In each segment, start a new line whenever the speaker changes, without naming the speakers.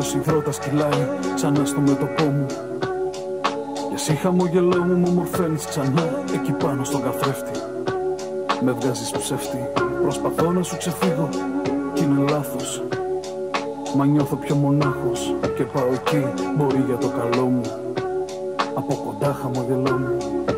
Ήλιος υδρότας κυλάει ξανά στο μέτωπό μου. Και εσύ χαμογελό μου μ' ομορφαίνεις ξανά εκεί πάνω στον καθρέφτη. Με βγάζεις ψεύτη, προσπαθώ να σου ξεφύγω κι είναι λάθος. Μα νιώθω πιο μονάχος και πάω εκεί, μπορεί για το καλό μου. Από κοντά χαμογελώ μου.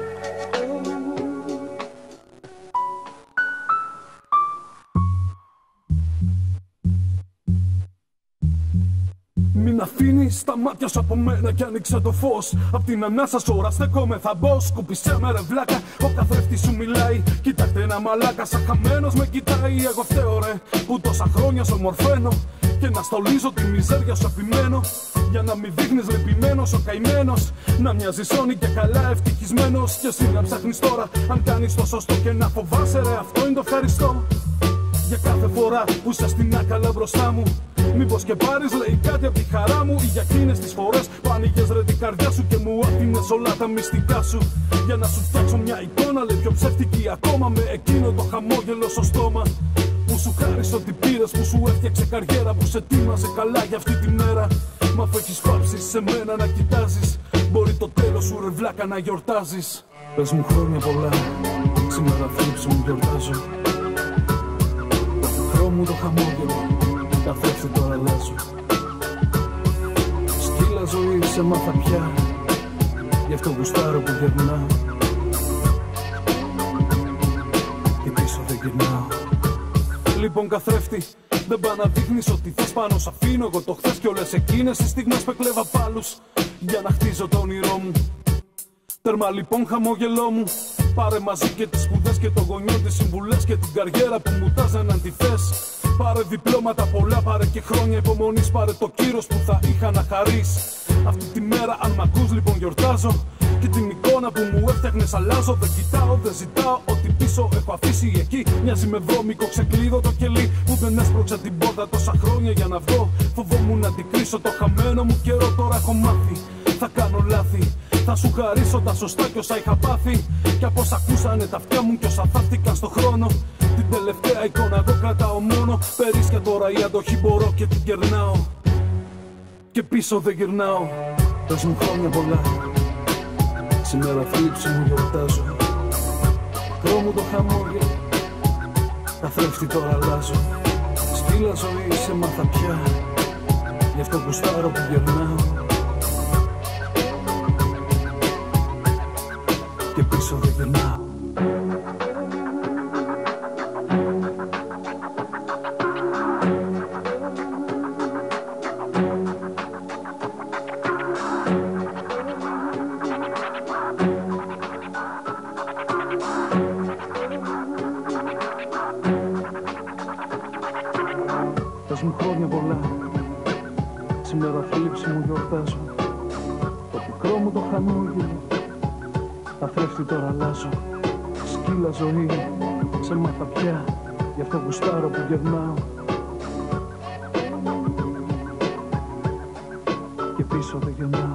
Μην αφήνεις τα μάτια σου από μένα κι άνοιξε το φως. Απ' την ανάσα σου ώρα στεκόμαι θα μπω. Σκούπισέ με ρε βλάκα, ο καθρέφτης σου μιλάει. Κοίταξτε ένα μαλάκα σαν χαμένος με κοιτάει. Εγώ φταίω ρε που τόσα χρόνια σου ομορφαίνω και να στολίζω τη μιζέρια σου επιμένω. Για να μην δείχνεις λυπημένος ο καημένος, να μοιάζεις όνει και καλά ευτυχισμένος. Και εσύ να ψάχνεις τώρα αν κάνεις το σωστό και να φοβάσαι ρε, αυτό είναι το ευχαριστώ. Για κάθε φορά που είσαι στην άκαλα μπροστά μου, μήπως και πάρεις λέει κάτι απ' τη χαρά μου. Ή για εκείνες τις φορές που άνοιγες ρε την καρδιά σου και μου άφηνες όλα τα μυστικά σου. Για να σου φτιάξω μια εικόνα λέει πιο ψεύτικη ακόμα, με εκείνο το χαμόγελο στο στόμα. Που σου χάρισε ό,τι πήρες, που σου έφτιαξε καριέρα, που σε τίμασε καλά για αυτή τη μέρα. Μα αφού έχεις πάψει σε μένα να κοιτάζεις, μπορεί το τέλος σου ρε βλάκα να γιορτάζεις. Πες μου χρόνια πολλά, σήμερα θλίψη μου γιορτάζω. Το μικρό μου το χαμόγελο, καθρέφτη τώρα αλλάζω. Σκύλα ζωή σε μάθα πια, γι' αυτό γουστάρω που γερνάω. Και πίσω δεν γυρνάω. Λοιπόν καθρέφτη, δεν πά να δείχνεις ότι θες πάνω σ' αφήνω εγώ το χθες και όλες εκείνες τις στιγμές που έκλεβα πάλους για να χτίζω το όνειρό μου. Τέρμα λοιπόν χαμόγελό μου, πάρε μαζί και τις σπουδές και το γονιό, τις συμβουλές και την καριέρα που μου τάζαναν τι θες. Πάρε διπλώματα πολλά, πάρε και χρόνια υπομονής, πάρε το κύρος που θα είχα να χαρείς. Αυτή τη μέρα αν μ' ακούς λοιπόν γιορτάζω και την εικόνα που μου έφτιαχνες αλλάζω. Δεν κοιτάω, δεν ζητάω, ό,τι πίσω έχω αφήσει εκεί μοιάζει με βρώμικο ξεκλείδο το κελί που δεν έσπρωξα την πόρτα τόσα χρόνια για να βγω. Φοβόμουν να αντικρίσω το χαμένο μου καιρό, τώρα έχω μάθει. Θα κάνω λάθη, θα σου χαρίσω τα σωστά κι όσα είχα πάθει. Κι από όσα ακούσανε τα αυτιά μου κι όσα θαύτηκαν στο χρόνο. Την τελευταία εικόνα εγώ κρατάω μόνο. Περίσσια τώρα η αντοχή μπορώ και την κερνάω. Και πίσω δεν γυρνάω. Πες μου χρόνια πολλά, σήμερα θλίψη μου γιορτάζω. Μικρό μου το χαμόγελο, καθρέφτη τώρα αλλάζω. Σκύλα ζωή σε μάθα πια, γι' αυτό γουστάρω που γερνάω. Και πίσω δεν γυρνάω. Πες μου χρόνια πολλά, σήμερα θλίψη μου γιορτάζω. Το πικρό μου το χαμόγελο, καθρέφτη τώρα αλλάζω. Σκύλα ζωή, σε μάθα πια, γι' αυτό γουστάρω που γερνάω. Και πίσω δεν γυρνάω.